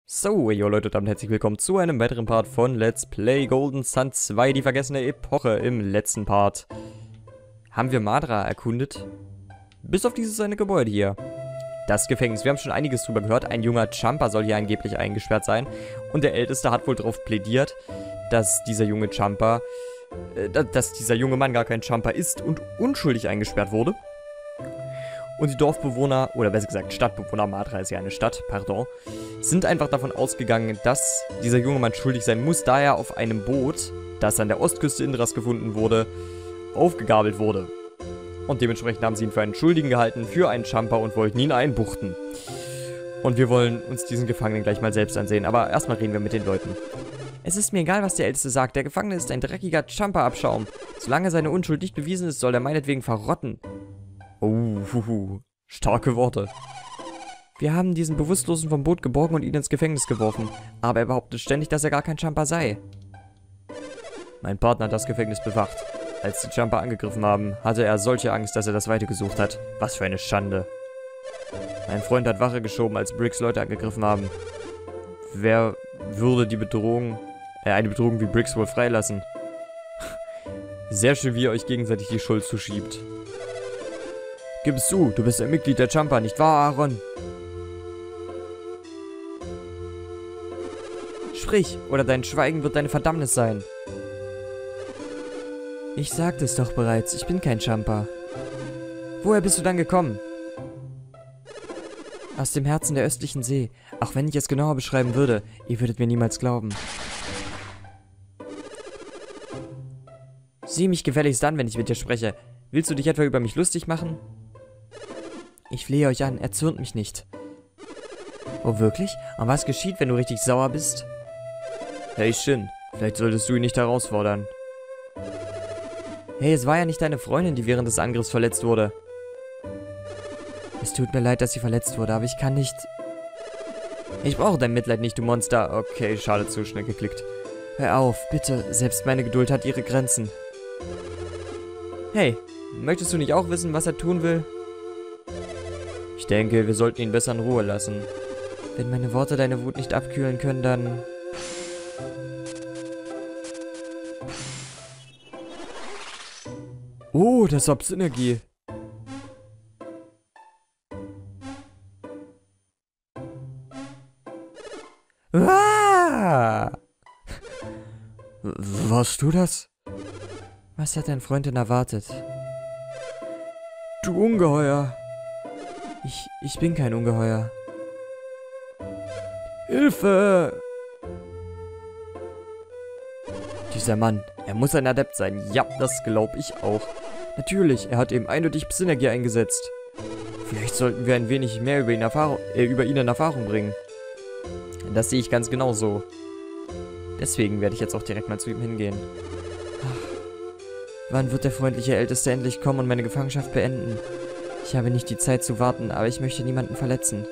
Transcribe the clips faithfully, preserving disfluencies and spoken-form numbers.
So, yo Leute, damit herzlich willkommen zu einem weiteren Part von Let's Play Golden Sun zwei, die vergessene Epoche. Im letzten Part haben wir Madra erkundet, bis auf dieses eine Gebäude hier. Das Gefängnis, wir haben schon einiges drüber gehört, ein junger Champa soll hier angeblich eingesperrt sein. Und der Älteste hat wohl darauf plädiert, dass dieser junge Champa, äh, dass dieser junge Mann gar kein Champa ist und unschuldig eingesperrt wurde. Und die Dorfbewohner, oder besser gesagt Stadtbewohner, Madra ist ja eine Stadt, pardon, sind einfach davon ausgegangen, dass dieser junge Mann schuldig sein muss, da er auf einem Boot, das an der Ostküste Indras gefunden wurde, aufgegabelt wurde. Und dementsprechend haben sie ihn für einen Schuldigen gehalten, für einen Champa und wollten ihn einbuchten. Und wir wollen uns diesen Gefangenen gleich mal selbst ansehen, aber erstmal reden wir mit den Leuten. Es ist mir egal, was der Älteste sagt, der Gefangene ist ein dreckiger Champa-Abschaum. Solange seine Unschuld nicht bewiesen ist, soll er meinetwegen verrotten. Oh, huhu. Starke Worte. Wir haben diesen Bewusstlosen vom Boot geborgen und ihn ins Gefängnis geworfen. Aber er behauptet ständig, dass er gar kein Champa sei. Mein Partner hat das Gefängnis bewacht. Als die Champa angegriffen haben, hatte er solche Angst, dass er das Weite gesucht hat. Was für eine Schande. Mein Freund hat Wache geschoben, als Briggs Leute angegriffen haben. Wer würde die Bedrohung, äh, eine Bedrohung wie Briggs wohl freilassen? Sehr schön, wie ihr euch gegenseitig die Schuld zuschiebt. Gib es zu, du bist ein Mitglied der Champa, nicht wahr, Aaron? Sprich, oder dein Schweigen wird deine Verdammnis sein. Ich sagte es doch bereits, ich bin kein Champa. Woher bist du dann gekommen? Aus dem Herzen der östlichen See. Auch wenn ich es genauer beschreiben würde, ihr würdet mir niemals glauben. Sieh mich gefälligst an, wenn ich mit dir spreche. Willst du dich etwa über mich lustig machen? Ich flehe euch an, erzürnt mich nicht. Oh, wirklich? Und was geschieht, wenn du richtig sauer bist? Hey Shin, vielleicht solltest du ihn nicht herausfordern. Hey, es war ja nicht deine Freundin, die während des Angriffs verletzt wurde. Es tut mir leid, dass sie verletzt wurde, aber ich kann nicht... Ich brauche dein Mitleid nicht, du Monster. Okay, schade, zu schnell geklickt. Hör auf, bitte, selbst meine Geduld hat ihre Grenzen. Hey, möchtest du nicht auch wissen, was er tun will? Ich denke, wir sollten ihn besser in Ruhe lassen. Wenn meine Worte deine Wut nicht abkühlen können, dann... Oh, das ist Synergie. Ah! Warst du das? Was hat dein Freund denn erwartet? Du Ungeheuer! Ich, ich bin kein Ungeheuer. Hilfe! Dieser Mann, er muss ein Adept sein. Ja, das glaube ich auch. Natürlich, er hat eben eindeutig Psynergie eingesetzt. Vielleicht sollten wir ein wenig mehr über ihn, Erfahrung, äh, über ihn in Erfahrung bringen. Das sehe ich ganz genauso. Deswegen werde ich jetzt auch direkt mal zu ihm hingehen. Ach, wann wird der freundliche Älteste endlich kommen und meine Gefangenschaft beenden? Ich habe nicht die Zeit zu warten, aber ich möchte niemanden verletzen.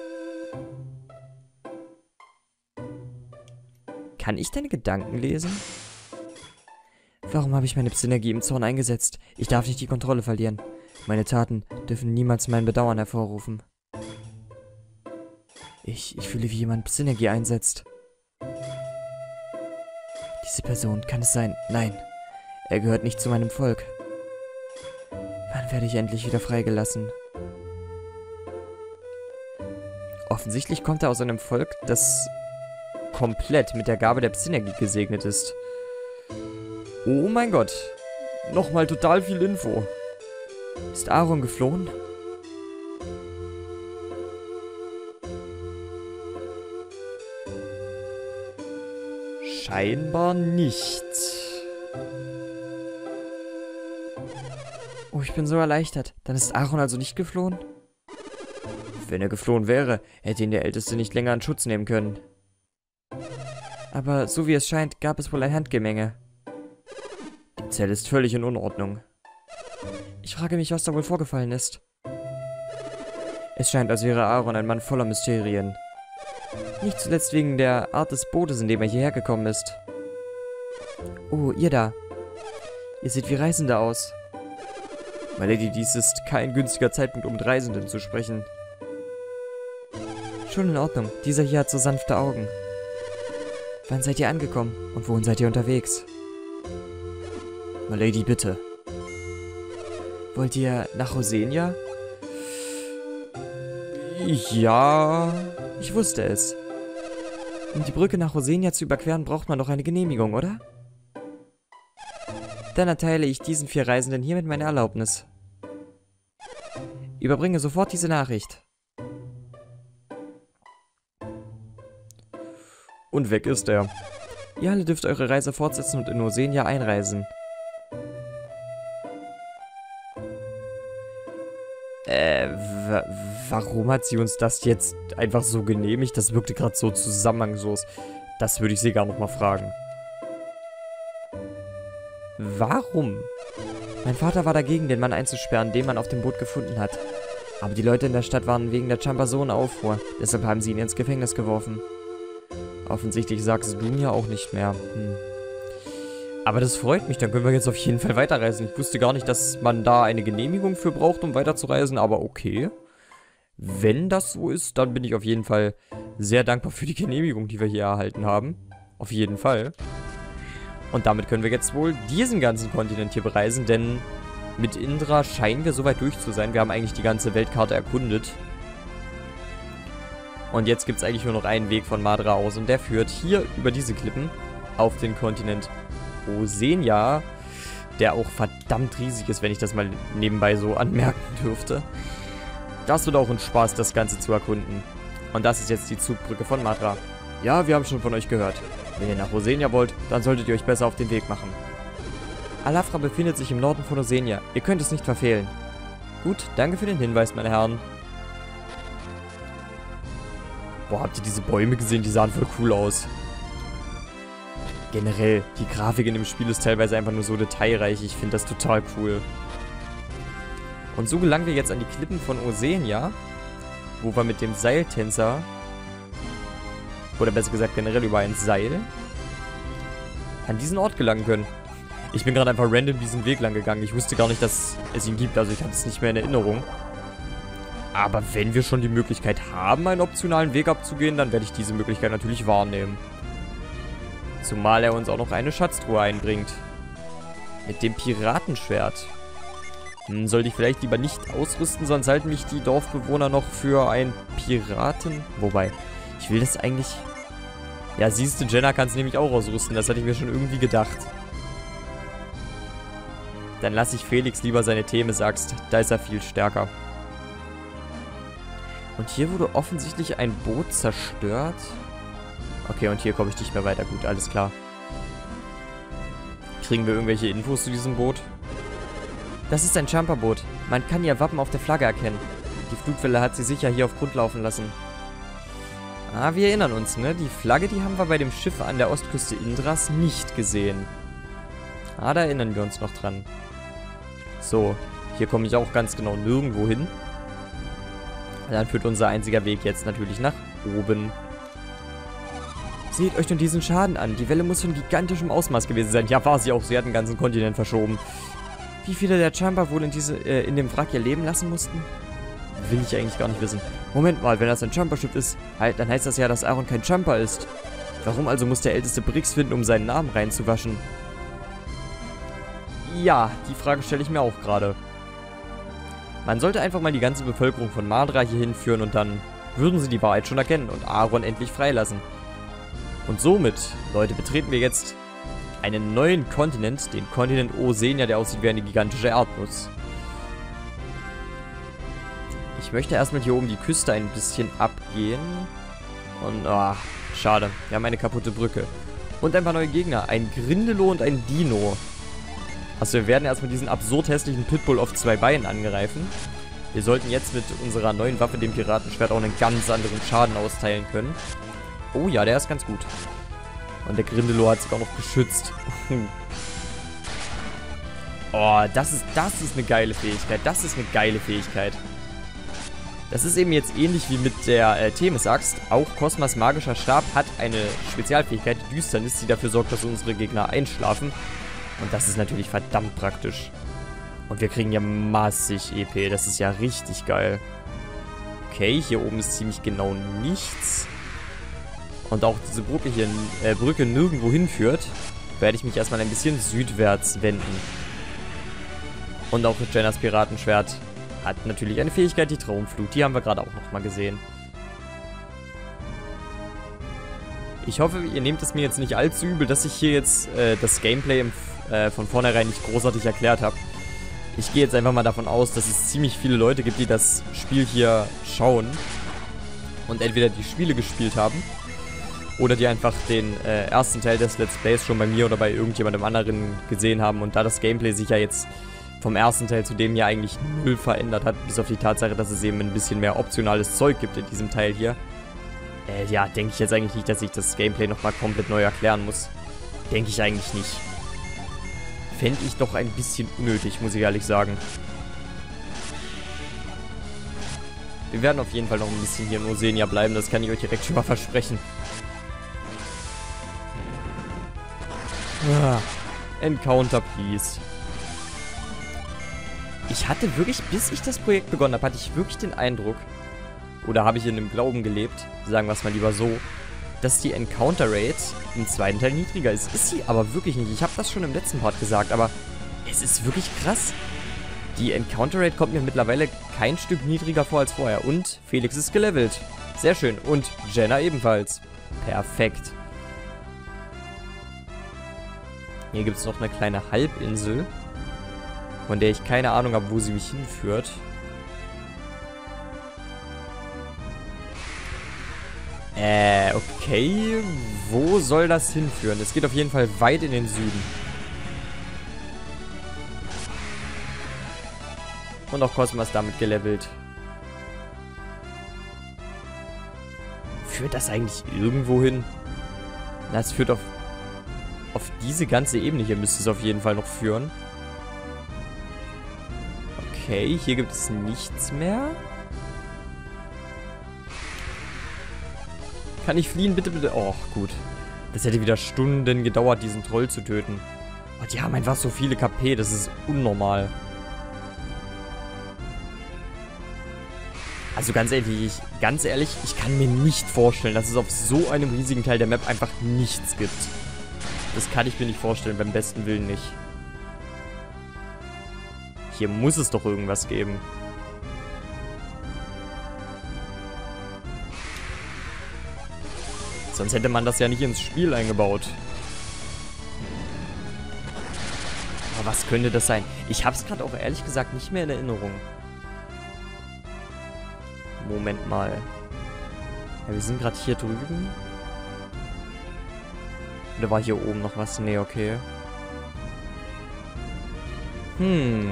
Kann ich deine Gedanken lesen? Warum habe ich meine Psynergie im Zorn eingesetzt? Ich darf nicht die Kontrolle verlieren. Meine Taten dürfen niemals mein Bedauern hervorrufen. Ich, ich fühle, wie jemand Psynergie einsetzt. Diese Person, kann es sein? Nein, er gehört nicht zu meinem Volk. Wann werde ich endlich wieder freigelassen? Offensichtlich kommt er aus einem Volk, das komplett mit der Gabe der Psynergie gesegnet ist. Oh mein Gott. Nochmal total viel Info. Ist Aaron geflohen? Scheinbar nicht. Oh, ich bin so erleichtert. Dann ist Aaron also nicht geflohen? Wenn er geflohen wäre, hätte ihn der Älteste nicht länger in Schutz nehmen können. Aber so wie es scheint, gab es wohl ein Handgemenge. Die Zelle ist völlig in Unordnung. Ich frage mich, was da wohl vorgefallen ist. Es scheint, als wäre Aaron ein Mann voller Mysterien. Nicht zuletzt wegen der Art des Bootes, in dem er hierher gekommen ist. Oh, ihr da. Ihr seht wie Reisende aus. My Lady, dies ist kein günstiger Zeitpunkt, um mit Reisenden zu sprechen. Schon in Ordnung. Dieser hier hat so sanfte Augen. Wann seid ihr angekommen? Und wohin seid ihr unterwegs? Lady, bitte. Wollt ihr nach Rosenia? Ja, ich wusste es. Um die Brücke nach Rosenia zu überqueren, braucht man doch eine Genehmigung, oder? Dann erteile ich diesen vier Reisenden hiermit meine Erlaubnis. Überbringe sofort diese Nachricht. Und weg ist er. Ihr alle dürft eure Reise fortsetzen und in Rosenia einreisen. Äh, warum hat sie uns das jetzt einfach so genehmigt? Das wirkte gerade so zusammenhangslos. Das würde ich sie gar noch mal fragen. Warum? Mein Vater war dagegen, den Mann einzusperren, den man auf dem Boot gefunden hat. Aber die Leute in der Stadt waren wegen der Champa so in Aufruhr. Deshalb haben sie ihn ins Gefängnis geworfen. Offensichtlich sagst du mir auch nicht mehr. Hm. Aber das freut mich, dann können wir jetzt auf jeden Fall weiterreisen. Ich wusste gar nicht, dass man da eine Genehmigung für braucht, um weiterzureisen, aber okay. Wenn das so ist, dann bin ich auf jeden Fall sehr dankbar für die Genehmigung, die wir hier erhalten haben. Auf jeden Fall. Und damit können wir jetzt wohl diesen ganzen Kontinent hier bereisen, denn mit Indra scheinen wir soweit durch zu sein. Wir haben eigentlich die ganze Weltkarte erkundet. Und jetzt gibt es eigentlich nur noch einen Weg von Madra aus und der führt hier über diese Klippen auf den Kontinent Rosenia, der auch verdammt riesig ist, wenn ich das mal nebenbei so anmerken dürfte. Das wird auch ein Spaß, das Ganze zu erkunden. Und das ist jetzt die Zugbrücke von Madra. Ja, wir haben schon von euch gehört. Wenn ihr nach Rosenia wollt, dann solltet ihr euch besser auf den Weg machen. Alafra befindet sich im Norden von Rosenia. Ihr könnt es nicht verfehlen. Gut, danke für den Hinweis, meine Herren. Boah, habt ihr diese Bäume gesehen? Die sahen voll cool aus. Generell, die Grafik in dem Spiel ist teilweise einfach nur so detailreich. Ich finde das total cool. Und so gelangen wir jetzt an die Klippen von Rosenia, wo wir mit dem Seiltänzer, oder besser gesagt generell über ein Seil, an diesen Ort gelangen können. Ich bin gerade einfach random diesen Weg lang gegangen. Ich wusste gar nicht, dass es ihn gibt, also ich hatte es nicht mehr in Erinnerung. Aber wenn wir schon die Möglichkeit haben, einen optionalen Weg abzugehen, dann werde ich diese Möglichkeit natürlich wahrnehmen. Zumal er uns auch noch eine Schatztruhe einbringt. Mit dem Piratenschwert. Hm, sollte ich vielleicht lieber nicht ausrüsten, sonst halten mich die Dorfbewohner noch für einen Piraten. Wobei, ich will das eigentlich... Ja, siehst du, Jenna kann es nämlich auch ausrüsten. Das hatte ich mir schon irgendwie gedacht. Dann lasse ich Felix lieber seine Themis-Axt. Da ist er viel stärker. Und hier wurde offensichtlich ein Boot zerstört. Okay, und hier komme ich nicht mehr weiter. Gut, alles klar. Kriegen wir irgendwelche Infos zu diesem Boot? Das ist ein Champa-Boot. Man kann ihr Wappen auf der Flagge erkennen. Die Flutwelle hat sie sicher hier auf Grund laufen lassen. Ah, wir erinnern uns, ne? Die Flagge, die haben wir bei dem Schiff an der Ostküste Indras nicht gesehen. Ah, da erinnern wir uns noch dran. So, hier komme ich auch ganz genau nirgendwo hin. Dann führt unser einziger Weg jetzt natürlich nach oben. Seht euch nur diesen Schaden an. Die Welle muss von gigantischem Ausmaß gewesen sein. Ja, war sie auch. Sie hat den ganzen Kontinent verschoben. Wie viele der Champa wohl in, diese, äh, in dem Wrack ihr Leben lassen mussten? Will ich eigentlich gar nicht wissen. Moment mal, wenn das ein Champa-Schiff ist, halt, dann heißt das ja, dass Aaron kein Champa ist. Warum also muss der älteste Brix finden, um seinen Namen reinzuwaschen? Ja, die Frage stelle ich mir auch gerade. Man sollte einfach mal die ganze Bevölkerung von Madra hier hinführen und dann würden sie die Wahrheit schon erkennen und Aaron endlich freilassen. Und somit, Leute, betreten wir jetzt einen neuen Kontinent, den Kontinent Rosenia, der aussieht wie eine gigantische Erdnuss. Ich möchte erstmal hier oben die Küste ein bisschen abgehen. Und, ah, oh, schade. Wir haben eine kaputte Brücke. Und ein paar neue Gegner. Ein Grindelo und ein Dino. Also wir werden erstmal diesen absurd hässlichen Pitbull auf zwei Beinen angreifen. Wir sollten jetzt mit unserer neuen Waffe, dem Piratenschwert, auch einen ganz anderen Schaden austeilen können. Oh ja, der ist ganz gut. Und der Grindelo hat sich auch noch geschützt. Oh, das ist, das ist eine geile Fähigkeit. Das ist eine geile Fähigkeit. Das ist eben jetzt ähnlich wie mit der äh, Themis-Axt. Auch Cosmas magischer Stab hat eine Spezialfähigkeit, die Düsternis, die dafür sorgt, dass unsere Gegner einschlafen. Und das ist natürlich verdammt praktisch. Und wir kriegen ja massig E P. Das ist ja richtig geil. Okay, hier oben ist ziemlich genau nichts. und auch diese Brücke hier, äh, Brücke nirgendwo hinführt, werde ich mich erstmal ein bisschen südwärts wenden. Und auch Jennas Piratenschwert hat natürlich eine Fähigkeit, die Traumflut. Die haben wir gerade auch nochmal gesehen. Ich hoffe, ihr nehmt es mir jetzt nicht allzu übel, dass ich hier jetzt äh, das Gameplay im, äh, von vornherein nicht großartig erklärt habe. Ich gehe jetzt einfach mal davon aus, dass es ziemlich viele Leute gibt, die das Spiel hier schauen und entweder die Spiele gespielt haben oder die einfach den äh, ersten Teil des Let's Plays schon bei mir oder bei irgendjemandem anderen gesehen haben und da das Gameplay sich ja jetzt vom ersten Teil zu dem ja eigentlich null verändert hat, bis auf die Tatsache, dass es eben ein bisschen mehr optionales Zeug gibt in diesem Teil hier. Äh, ja, denke ich jetzt eigentlich nicht, dass ich das Gameplay nochmal komplett neu erklären muss. Denke ich eigentlich nicht. Fände ich doch ein bisschen unnötig, muss ich ehrlich sagen. Wir werden auf jeden Fall noch ein bisschen hier in Osenia bleiben, das kann ich euch direkt schon mal versprechen. Ah, Encounter, please. Ich hatte wirklich, bis ich das Projekt begonnen habe, hatte ich wirklich den Eindruck, oder habe ich in dem Glauben gelebt, sagen wir es mal lieber so, dass die Encounter Rate im zweiten Teil niedriger ist. Ist sie aber wirklich nicht. Ich habe das schon im letzten Part gesagt, aber es ist wirklich krass. Die Encounter Rate kommt mir mittlerweile kein Stück niedriger vor als vorher. Und Felix ist gelevelt. Sehr schön. Und Jenna ebenfalls. Perfekt. Hier gibt es noch eine kleine Halbinsel, von der ich keine Ahnung habe, wo sie mich hinführt. Äh, okay. Wo soll das hinführen? Es geht auf jeden Fall weit in den Süden. Und auch Cosma ist damit gelevelt. Führt das eigentlich irgendwo hin? Na, es führt auf... Auf diese ganze Ebene hier müsste es auf jeden Fall noch führen. Okay, hier gibt es nichts mehr. Kann ich fliehen? Bitte, bitte. Oh, gut. Das hätte wieder Stunden gedauert, diesen Troll zu töten. Oh, die haben einfach so viele K P. Das ist unnormal. Also ganz ehrlich, ich, ganz ehrlich, ich kann mir nicht vorstellen, dass es auf so einem riesigen Teil der Map einfach nichts gibt. Das kann ich mir nicht vorstellen, beim besten Willen nicht. Hier muss es doch irgendwas geben. Sonst hätte man das ja nicht ins Spiel eingebaut. Aber was könnte das sein? Ich habe es gerade auch ehrlich gesagt nicht mehr in Erinnerung. Moment mal. Ja, wir sind gerade hier drüben. Oder war hier oben noch was? Nee, okay. Hm.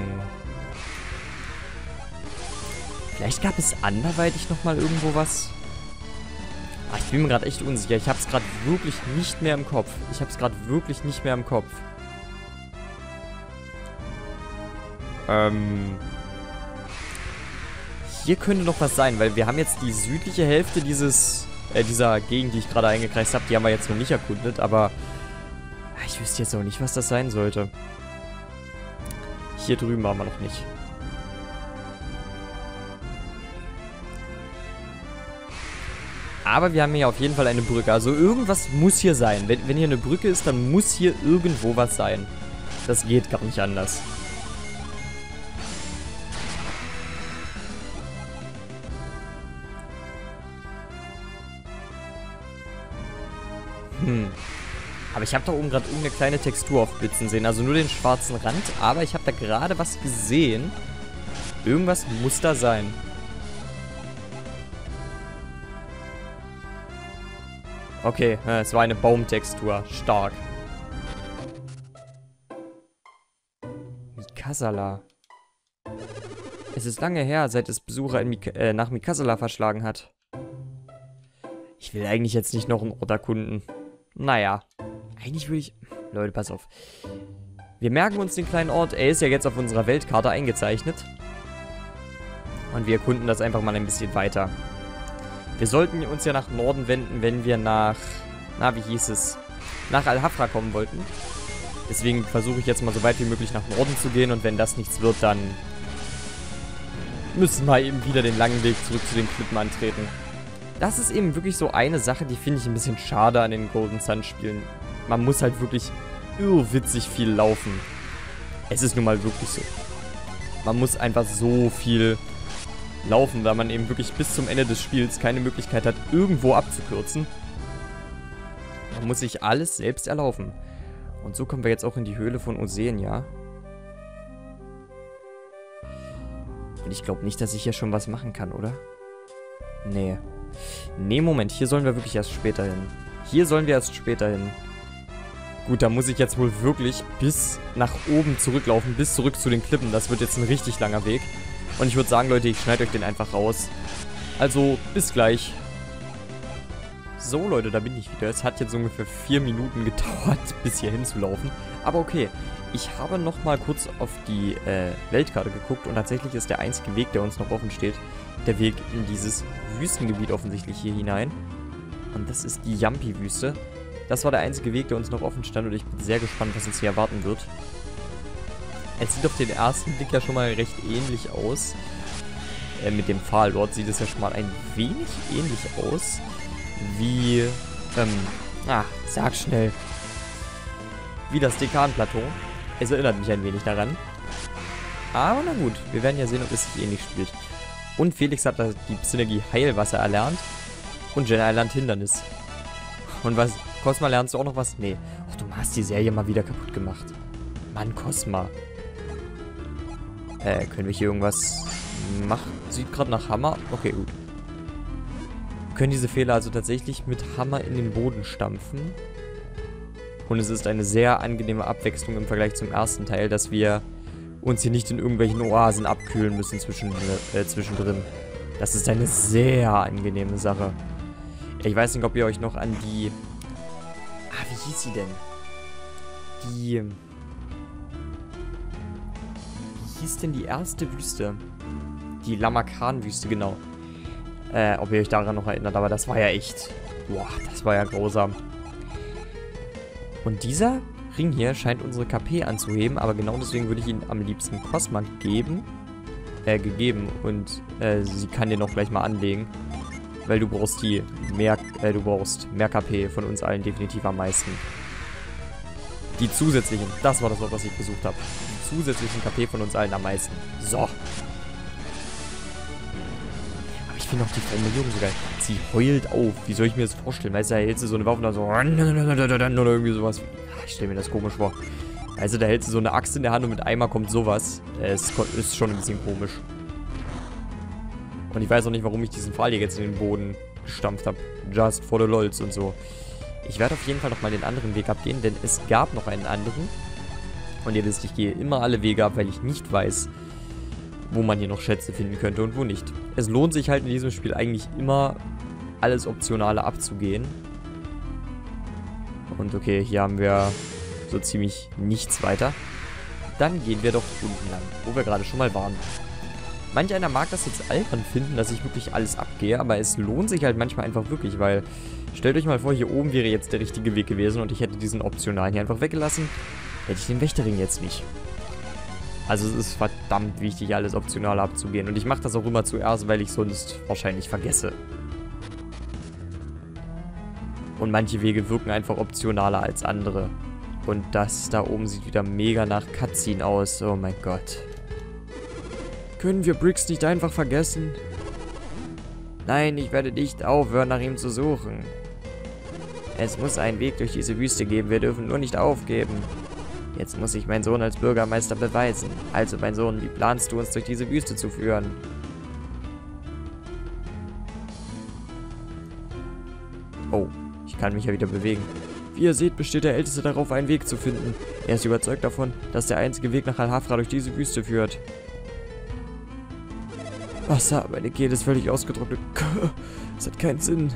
Vielleicht gab es anderweitig nochmal irgendwo was. Ach, ich bin mir gerade echt unsicher. Ich habe es gerade wirklich nicht mehr im Kopf. Ich habe es gerade wirklich nicht mehr im Kopf. Ähm... Hier könnte noch was sein, weil wir haben jetzt die südliche Hälfte dieses, äh, dieser Gegend, die ich gerade eingekreist habe, die haben wir jetzt noch nicht erkundet, aber ich wüsste jetzt auch nicht, was das sein sollte. Hier drüben waren wir noch nicht. Aber wir haben hier auf jeden Fall eine Brücke, also irgendwas muss hier sein. Wenn, wenn hier eine Brücke ist, dann muss hier irgendwo was sein. Das geht gar nicht anders. Hm. Aber ich habe da oben gerade irgendeine kleine Textur aufblitzen sehen. Also nur den schwarzen Rand. Aber ich habe da gerade was gesehen. Irgendwas muss da sein. Okay, es war eine Baumtextur. Stark. Mikasala. Es ist lange her, seit es Besucher in Mik äh, nach Mikasala verschlagen hat. Ich will eigentlich jetzt nicht noch einen Ort erkunden. Naja, eigentlich würde ich... Leute, pass auf. Wir merken uns den kleinen Ort. Er ist ja jetzt auf unserer Weltkarte eingezeichnet. Und wir erkunden das einfach mal ein bisschen weiter. Wir sollten uns ja nach Norden wenden, wenn wir nach... Na, wie hieß es? Nach Al-Hafra kommen wollten. Deswegen versuche ich jetzt mal so weit wie möglich nach Norden zu gehen. Und wenn das nichts wird, dann... müssen wir eben wieder den langen Weg zurück zu den Klippen antreten. das ist eben wirklich so eine Sache, die finde ich ein bisschen schade an den Golden Sun Spielen. Man muss halt wirklich irrwitzig viel laufen. Es ist nun mal wirklich so. Man muss einfach so viel laufen, weil man eben wirklich bis zum Ende des Spiels keine Möglichkeit hat, irgendwo abzukürzen. Man muss sich alles selbst erlaufen. Und so kommen wir jetzt auch in die Höhle von Osenia. Und ich glaube nicht, dass ich hier schon was machen kann, oder? Nee. Nee, Moment. Hier sollen wir wirklich erst später hin. Hier sollen wir erst später hin. Gut, da muss ich jetzt wohl wirklich bis nach oben zurücklaufen, bis zurück zu den Klippen. Das wird jetzt ein richtig langer Weg. Und ich würde sagen, Leute, ich schneide euch den einfach raus. Also, bis gleich. So, Leute, da bin ich wieder. Es hat jetzt ungefähr vier Minuten gedauert, bis hier hinzulaufen. Aber okay, ich habe noch mal kurz auf die äh, Weltkarte geguckt. Und tatsächlich ist der einzige Weg, der uns noch offen steht, der Weg in dieses Wüstengebiet offensichtlich hier hinein. Und das ist die Yampi-Wüste. Das war der einzige Weg, der uns noch offen stand. Und ich bin sehr gespannt, was uns hier erwarten wird. Es sieht auf den ersten Blick ja schon mal recht ähnlich aus. Äh, mit dem Pfahl dort sieht es ja schon mal ein wenig ähnlich aus. Wie, ähm, ah, sag schnell. Wie das Dekan-Plateau. Es erinnert mich ein wenig daran. Aber na gut, wir werden ja sehen, ob es sich ähnlich spielt. Und Felix hat da die Synergie Heilwasser erlernt. Und Jenna erlernt Hindernis. Und was, Cosma, lernst du auch noch was? Nee. Ach, du hast die Serie mal wieder kaputt gemacht. Mann, Cosma. Äh, können wir hier irgendwas machen? Sieht gerade nach Hammer. Okay, gut. Wir können diese Fehler also tatsächlich mit Hammer in den Boden stampfen. Und es ist eine sehr angenehme Abwechslung im Vergleich zum ersten Teil, dass wir uns hier nicht in irgendwelchen Oasen abkühlen müssen zwischen, äh, zwischendrin. Das ist eine sehr angenehme Sache. Ich weiß nicht, ob ihr euch noch an die... Ah, wie hieß sie denn? Die... Wie hieß denn die erste Wüste? Die Lamakan-Wüste, genau. Äh, ob ihr euch daran noch erinnert, aber das war ja echt... Boah, das war ja grausam. Und dieser Ring hier scheint unsere K P anzuheben, aber genau deswegen würde ich ihn am liebsten Cosma geben. Äh, gegeben. Und äh, sie kann den auch gleich mal anlegen. Weil du brauchst die mehr, äh, du brauchst mehr K P von uns allen definitiv am meisten. Die zusätzlichen, das war das Wort, was ich gesucht habe. Die zusätzlichen K P von uns allen am meisten. So. Aber ich finde auch die Formulierung so geil. Sie heult auf. Wie soll ich mir das vorstellen? Weißt du, da hält sie so eine Waffe und da so oder irgendwie sowas. Ich stelle mir das komisch vor. Also da hält sie so eine Axt in der Hand und mit einmal kommt sowas. Es ist schon ein bisschen komisch. Und ich weiß auch nicht, warum ich diesen Pfahl hier jetzt in den Boden gestampft habe. Just for the lols und so. Ich werde auf jeden Fall nochmal den anderen Weg abgehen, denn es gab noch einen anderen. Und ihr wisst, ich gehe immer alle Wege ab, weil ich nicht weiß, wo man hier noch Schätze finden könnte und wo nicht. Es lohnt sich halt in diesem Spiel eigentlich immer, alles Optionale abzugehen. Und okay, hier haben wir so ziemlich nichts weiter. Dann gehen wir doch unten lang, wo wir gerade schon mal waren. Manch einer mag das jetzt albern finden, dass ich wirklich alles abgehe, aber es lohnt sich halt manchmal einfach wirklich, weil stellt euch mal vor, hier oben wäre jetzt der richtige Weg gewesen und ich hätte diesen optionalen hier einfach weggelassen, hätte ich den Wächterring jetzt nicht. Also es ist verdammt wichtig, alles optional abzugehen und ich mache das auch immer zuerst, weil ich sonst wahrscheinlich vergesse. Und manche Wege wirken einfach optionaler als andere. Und das da oben sieht wieder mega nach Cutscene aus, oh mein Gott. Können wir Briggs nicht einfach vergessen? Nein, ich werde nicht aufhören, nach ihm zu suchen. Es muss einen Weg durch diese Wüste geben, wir dürfen nur nicht aufgeben. Jetzt muss ich meinen Sohn als Bürgermeister beweisen. Also, mein Sohn, wie planst du uns durch diese Wüste zu führen? Oh, ich kann mich ja wieder bewegen. Wie ihr seht, besteht der Älteste darauf, einen Weg zu finden. Er ist überzeugt davon, dass der einzige Weg nach Al-Hafra durch diese Wüste führt. Wasser, meine Kehle ist völlig ausgetrocknet. Das hat keinen Sinn.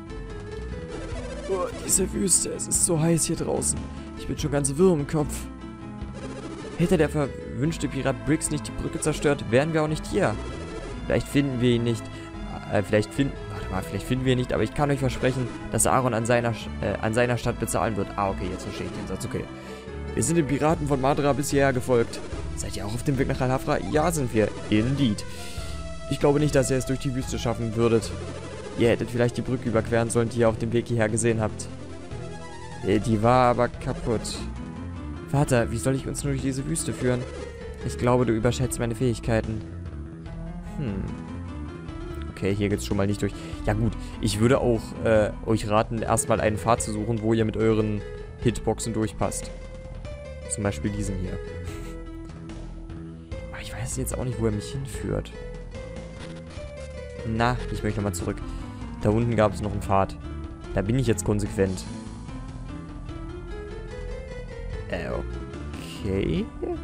Oh, diese Wüste, es ist so heiß hier draußen. Ich bin schon ganz wirr im Kopf. Hätte der verwünschte Pirat Briggs nicht die Brücke zerstört, wären wir auch nicht hier. Vielleicht finden wir ihn nicht. Äh, vielleicht finden... Warte mal, vielleicht finden wir ihn nicht, aber ich kann euch versprechen, dass Aaron an seiner, äh, an seiner Stadt bezahlen wird. Ah, okay, jetzt verstehe ich den Satz, okay. Wir sind den Piraten von Madra bis hierher gefolgt. Seid ihr auch auf dem Weg nach Al-Hafra? Ja, sind wir. Indeed. Ich glaube nicht, dass ihr es durch die Wüste schaffen würdet. Ihr hättet vielleicht die Brücke überqueren sollen, die ihr auf dem Weg hierher gesehen habt. Äh, Die war aber kaputt. Vater, wie soll ich uns nur durch diese Wüste führen? Ich glaube, du überschätzt meine Fähigkeiten. Hm. Okay, hier geht's schon mal nicht durch. Ja gut, ich würde auch äh, euch raten, erstmal einen Pfad zu suchen, wo ihr mit euren Hitboxen durchpasst. Zum Beispiel diesen hier. Aber ich weiß jetzt auch nicht, wo er mich hinführt. Na, ich möchte nochmal zurück. Da unten gab es noch einen Pfad. Da bin ich jetzt konsequent. Äh, okay.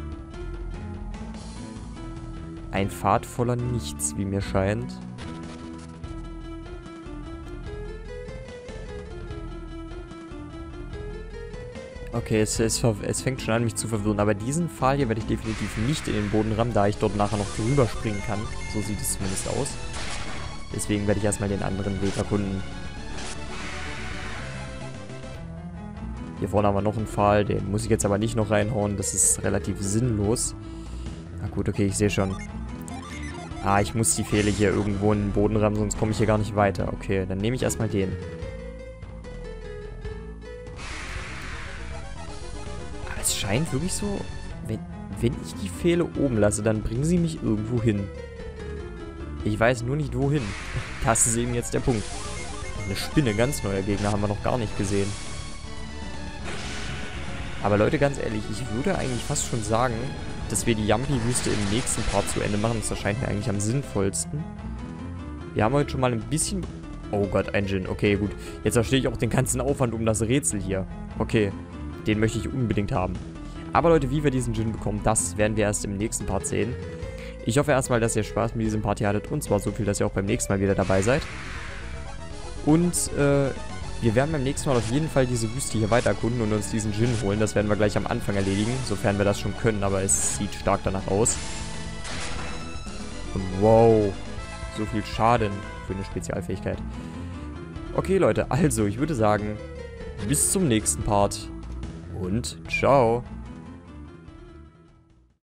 Ein Pfad voller Nichts, wie mir scheint. Okay, es, es, es fängt schon an, mich zu verwirren. Aber diesen Pfahl hier werde ich definitiv nicht in den Boden rammen, da ich dort nachher noch drüber springen kann. So sieht es zumindest aus. Deswegen werde ich erstmal den anderen Weg erkunden. Hier vorne haben wir noch einen Pfahl. Den muss ich jetzt aber nicht noch reinhauen. Das ist relativ sinnlos. Na gut, okay, ich sehe schon. Ah, ich muss die Pfähle hier irgendwo in den Boden rammen, sonst komme ich hier gar nicht weiter. Okay, dann nehme ich erstmal den. Aber es scheint wirklich so, wenn, wenn ich die Pfähle oben lasse, dann bringen sie mich irgendwo hin. Ich weiß nur nicht wohin. Das ist eben jetzt der Punkt. Eine Spinne, ganz neuer Gegner, haben wir noch gar nicht gesehen. Aber Leute, ganz ehrlich, ich würde eigentlich fast schon sagen, dass wir die Yampi-Wüste im nächsten Part zu Ende machen. Das erscheint mir eigentlich am sinnvollsten. Wir haben heute schon mal ein bisschen... Oh Gott, ein Djinn. Okay, gut. Jetzt verstehe ich auch den ganzen Aufwand um das Rätsel hier. Okay, den möchte ich unbedingt haben. Aber Leute, wie wir diesen Djinn bekommen, das werden wir erst im nächsten Part sehen. Ich hoffe erstmal, dass ihr Spaß mit diesem Part hier hattet. Und zwar so viel, dass ihr auch beim nächsten Mal wieder dabei seid. Und, äh... wir werden beim nächsten Mal auf jeden Fall diese Wüste hier weiter erkunden und uns diesen Djinn holen. Das werden wir gleich am Anfang erledigen, sofern wir das schon können, aber es sieht stark danach aus. Und wow, so viel Schaden für eine Spezialfähigkeit. Okay Leute, also ich würde sagen, bis zum nächsten Part und ciao.